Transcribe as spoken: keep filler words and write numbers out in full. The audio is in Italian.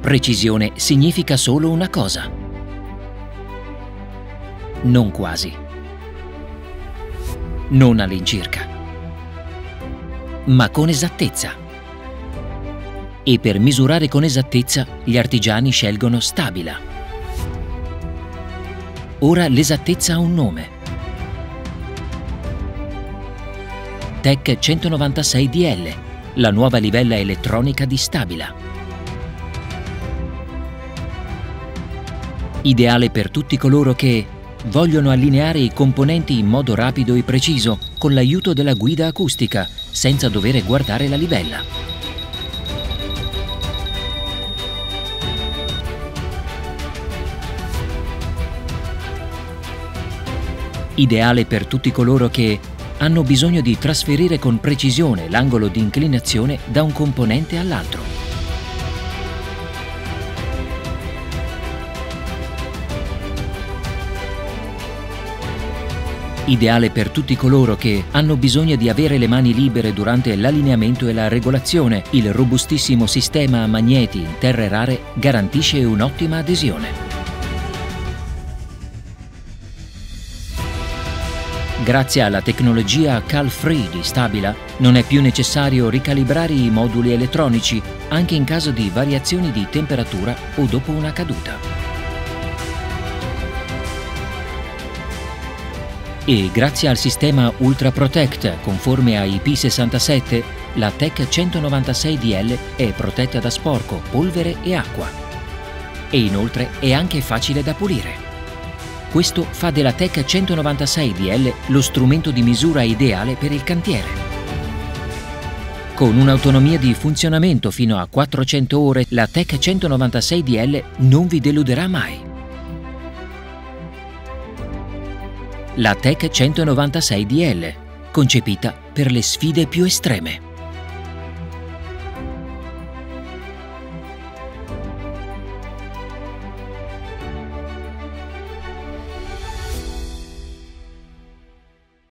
Precisione significa solo una cosa. Non quasi. Non all'incirca. Ma con esattezza. E per misurare con esattezza gli artigiani scelgono Stabila. Ora l'esattezza ha un nome. Tech centonovantasei D L, la nuova livella elettronica di Stabila. Ideale per tutti coloro che vogliono allineare i componenti in modo rapido e preciso con l'aiuto della guida acustica, senza dover guardare la livella. Ideale per tutti coloro che hanno bisogno di trasferire con precisione l'angolo di inclinazione da un componente all'altro. Ideale per tutti coloro che hanno bisogno di avere le mani libere durante l'allineamento e la regolazione. Il robustissimo sistema a magneti in terre rare garantisce un'ottima adesione. Grazie alla tecnologia Cal-Free di Stabila, non è più necessario ricalibrare i moduli elettronici, anche in caso di variazioni di temperatura o dopo una caduta. E grazie al sistema Ultra Protect conforme a I P sessantasette, la Tech centonovantasei D L è protetta da sporco, polvere e acqua. E inoltre è anche facile da pulire. Questo fa della Tech centonovantasei D L lo strumento di misura ideale per il cantiere. Con un'autonomia di funzionamento fino a quattrocento ore, la Tech centonovantasei D L non vi deluderà mai. La Tech centonovantasei D L, concepita per le sfide più estreme.